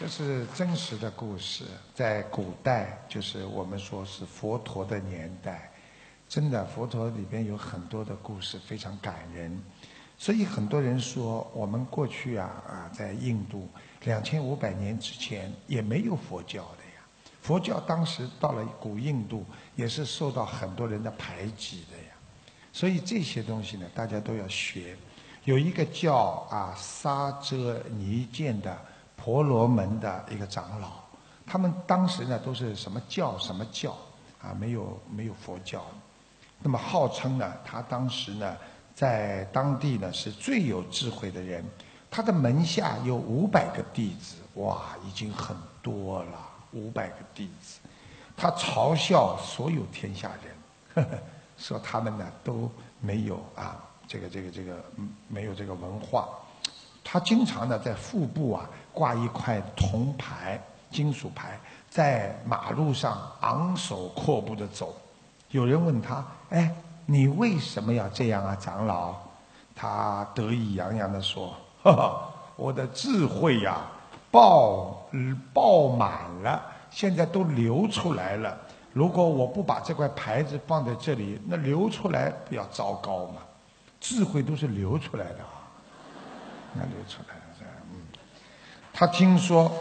这是真实的故事，在古代，就是我们说是佛陀的年代，真的佛陀里边有很多的故事非常感人，所以很多人说我们过去在印度2500年之前也没有佛教的呀，佛教当时到了古印度也是受到很多人的排挤的呀，所以这些东西呢，大家都要学。有一个叫沙遮尼见的婆罗门的一个长老，他们当时呢都是什么教没有佛教，那么号称呢他当时呢在当地呢是最有智慧的人，他的门下有500个弟子，哇，已经很多了，500个弟子，他嘲笑所有天下人，说他们呢都没有没有这个文化。他经常呢在腹部挂一块铜牌、金属牌，在马路上昂首阔步的走。有人问他：“哎，你为什么要这样啊，长老？”他得意洋洋地说：“哈哈，我的智慧爆满了，现在都流出来了。如果我不把这块牌子放在这里，那流出来比较糟糕嘛。智慧都是流出来的那流出来了。他听说，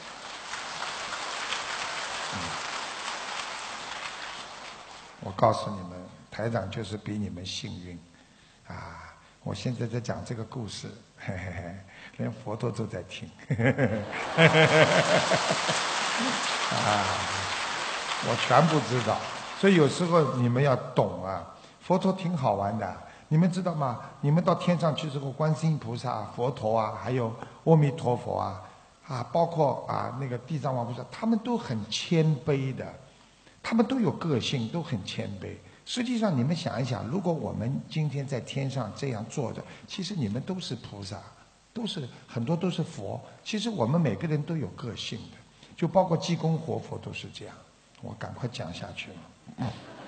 我告诉你们，台长就是比你们幸运我现在在讲这个故事，连佛陀都在听，我全部知道。所以有时候你们要懂佛陀挺好玩的。你们知道吗？你们到天上去之后，观世音菩萨、佛陀还有阿弥陀佛包括那个地藏王菩萨，他们都很谦卑的，他们都有个性，都很谦卑。实际上，你们想一想，如果我们今天在天上这样坐着，其实你们都是菩萨，很多都是佛。其实我们每个人都有个性的，就包括济公活佛都是这样。我赶快讲下去了。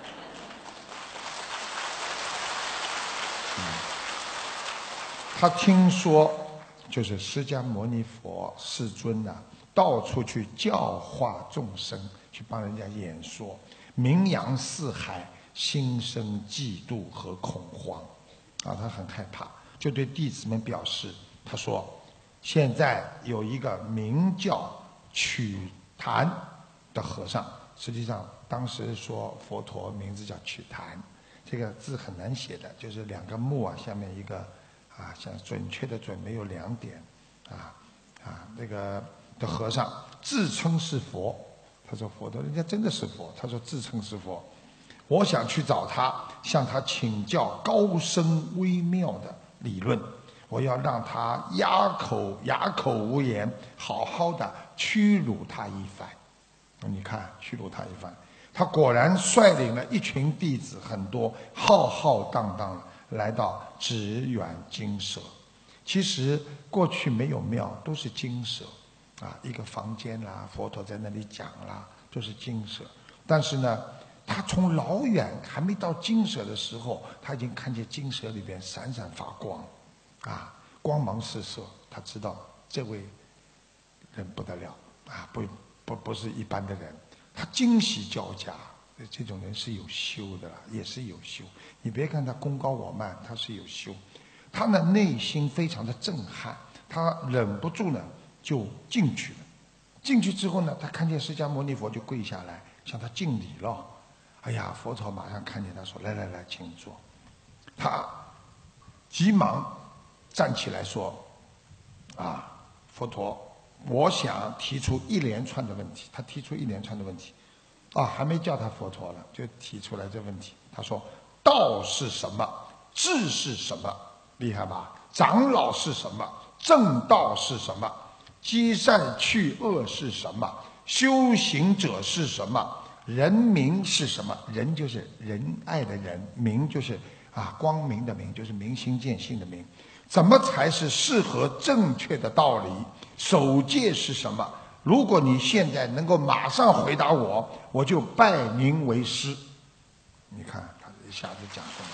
他听说，就是释迦牟尼佛世尊到处去教化众生，去帮人家演说，名扬四海，心生嫉妒和恐慌，他很害怕，就对弟子们表示，他说，现在有一个名叫瞿昙的和尚，实际上当时说佛陀名字叫瞿昙，这个字很难写的，就是2个木下面一个像准确的准没有2点那个的和尚自称是佛，他说佛陀人家真的是佛，他说自称是佛，我想去找他，向他请教高深微妙的理论，我要让他哑口无言，好好的屈辱他一番。你看，屈辱他一番，他果然率领了一群弟子很多，浩浩荡荡来到只远精舍。其实过去没有庙，都是精舍一个房间佛陀在那里讲都是精舍。但是呢，他从老远还没到精舍的时候，他已经看见精舍里边闪闪发光光芒四射，他知道这位人不得了不是一般的人，他惊喜交加。这种人是有修的也是有修。你别看他功高我慢，他是有修。他的内心非常的震撼，他忍不住呢就进去了。进去之后呢，他看见释迦牟尼佛就跪下来向他敬礼了。哎呀，佛陀马上看见他说：“来，请坐。”他急忙站起来说：“佛陀，我想提出一连串的问题。”他提出一连串的问题。还没叫他佛陀了，就提出来这问题。他说：“道是什么？智是什么？厉害吧？长老是什么？正道是什么？积善去恶是什么？修行者是什么？人民是什么？人就是仁爱的人，明就是光明的明，就是明心见性的明。怎么才是适合正确的道理？守戒是什么？如果你现在能够马上回答我，我就拜您为师。”你看他一下子讲这么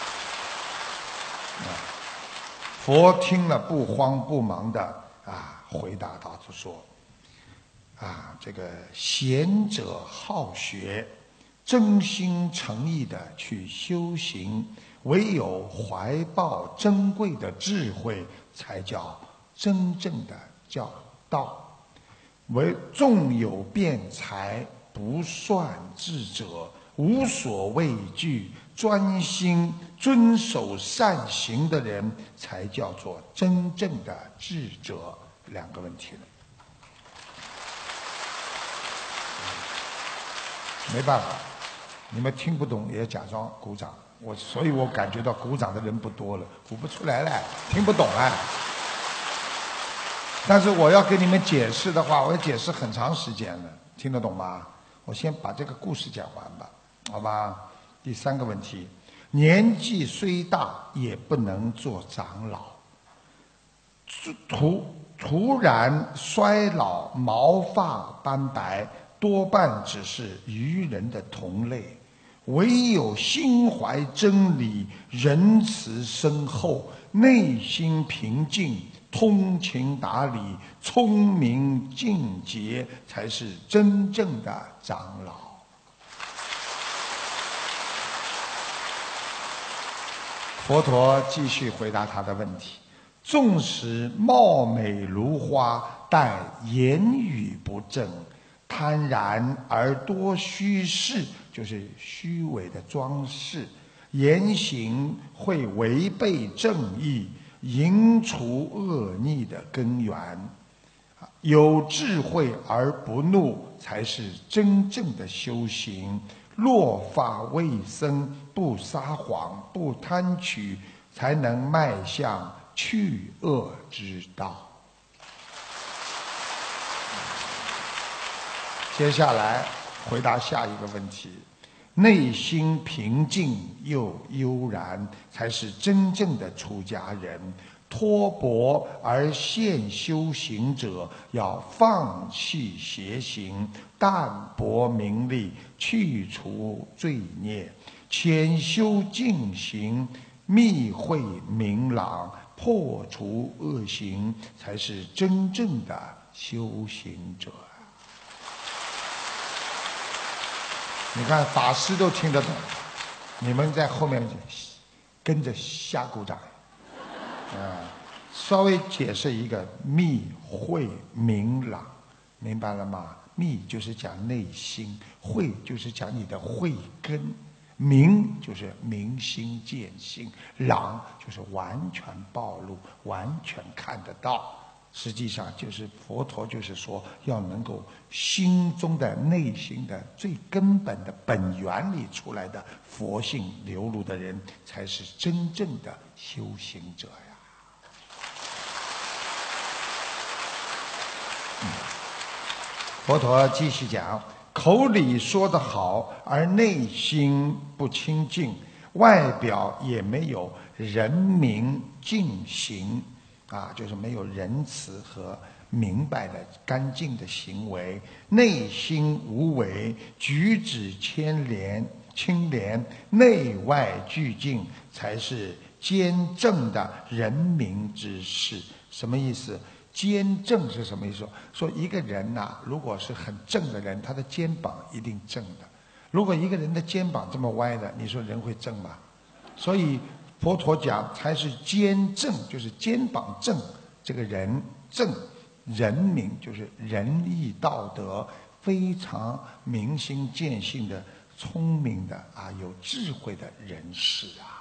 多。佛听了不慌不忙的回答他就说：这个贤者好学，真心诚意的去修行，唯有怀抱珍贵的智慧，才叫真正的叫道。唯纵有辩才，不算智者，无所畏惧，专心遵守善行的人，才叫做真正的智者。两个问题了，没办法，你们听不懂也假装鼓掌。所以我感觉到鼓掌的人不多了，鼓不出来了，听不懂了。但是我要给你们解释的话，我要解释很长时间了，听得懂吗？我先把这个故事讲完吧，好吧？第三个问题，年纪虽大，也不能做长老。突然衰老，毛发斑白，多半只是愚人的同类。唯有心怀真理，仁慈深厚，内心平静，通情达理，聪明尽洁，才是真正的长老。佛陀继续回答他的问题：纵使貌美如花，但言语不正，贪然而多虚饰，就是虚伪的装饰，言行会违背正义，引除恶逆的根源。有智慧而不怒，才是真正的修行。落发为僧，不撒谎，不贪取，才能迈向去恶之道。接下来回答下一个问题：内心平静又悠然，才是真正的出家人。脱薄而现修行者，要放弃邪行，淡泊名利，去除罪孽，潜修净行，密会明朗，破除恶行，才是真正的修行者。你看法师都听得懂，你们在后面跟着瞎鼓掌。稍微解释一个密慧明朗，明白了吗？密就是讲内心，慧就是讲你的慧根，明就是明心见性，朗就是完全暴露，完全看得到。实际上就是佛陀就是说，要能够心中的内心的最根本的本源里出来的佛性流露的人，才是真正的修行者呀。佛陀继续讲，口里说得好，而内心不清净，外表也没有人明净行，就是没有仁慈和明白的干净的行为，内心无为，举止清廉，内外俱净，才是坚正的人民之士。什么意思？坚正是什么意思？说一个人如果是很正的人，他的肩膀一定正的。如果一个人的肩膀这么歪的，你说人会正吗？所以佛陀讲才是肩正，就是肩膀正，这个人正，人民就是仁义道德非常明心见性的、聪明的有智慧的人士啊。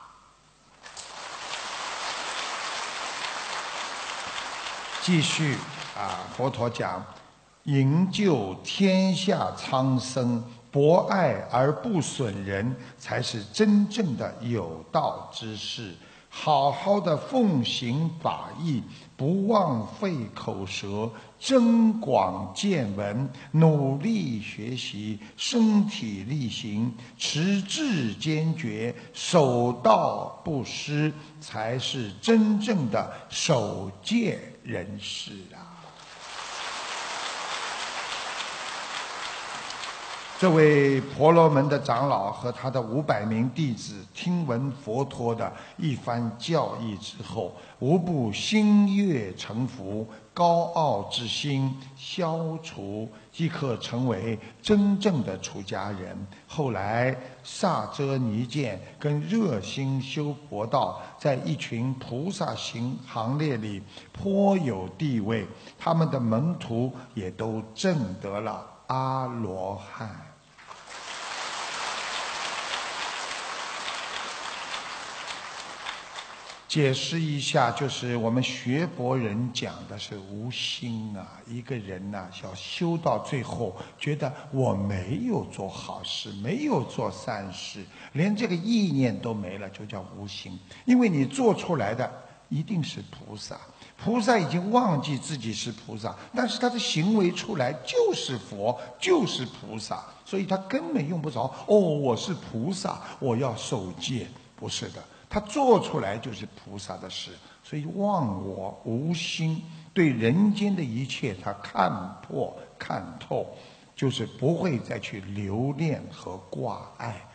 继续佛陀讲，营救天下苍生，博爱而不损人，才是真正的有道之士。好好的奉行法义，不枉费口舌，增广见闻，努力学习，身体力行，持志坚决，守道不失，才是真正的守戒人士啊。 这位婆罗门的长老和他的500名弟子听闻佛陀的一番教义之后，无不心悦诚服，高傲之心消除，即可成为真正的出家人。后来萨遮尼见跟热心修佛道，在一群菩萨行列里颇有地位，他们的门徒也都证得了阿罗汉。解释一下，就是我们学佛人讲的是无心啊。一个人呢，要修到最后，觉得我没有做好事，没有做善事，连这个意念都没了，就叫无心。因为你做出来的一定是菩萨，菩萨已经忘记自己是菩萨，但是他的行为出来就是佛，就是菩萨，所以他根本用不着我是菩萨，我要受戒，不是的。他做出来就是菩萨的事，所以忘我无心，对人间的一切他看破看透，就是不会再去留恋和挂碍。